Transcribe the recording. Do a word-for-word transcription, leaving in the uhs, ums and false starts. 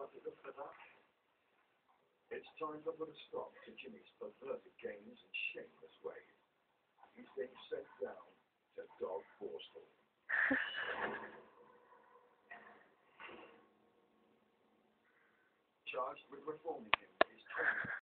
Not enough for that. It's time to put a stop to Jimmy's perverted games and shameless ways. He's been sent down to dog borstal. Charged with reforming him is training.